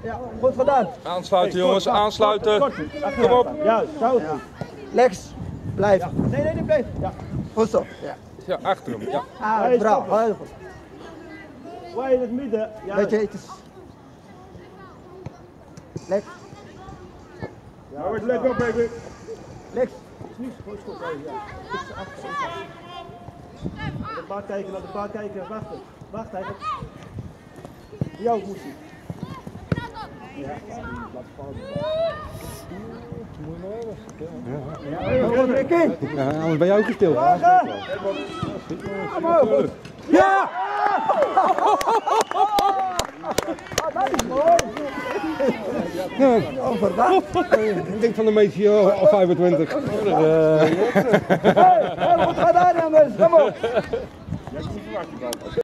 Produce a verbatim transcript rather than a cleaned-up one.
Ja, goed gedaan. Aansluiten jongens, aansluiten. Kom op. Ja, zo. Ja. Lex, blijf. Ja. Nee, nee, nee, blijf. Ja. Goed zo. Ja. Ja, achter hem. Ja. Ah, Hey, bravo. stop. Heel goed. Wij in het midden. Ja. Weet je, het is... Lex, Ja, wordt let op, baby. Lex. Is niet gewoon stop. Ja. Naar de bal kijken, naar de bal kijken. Wachten. Wacht even. Jou moet hij. Ja, laat vallen. Goed, Ricky. Ja, anders ben je ook gestil. Omhoog. Ja! Dat is mooi. Overdag. Ik denk van de meisje al vijfentwintig. Hey, heel goed gedaan, jongens. Kom op.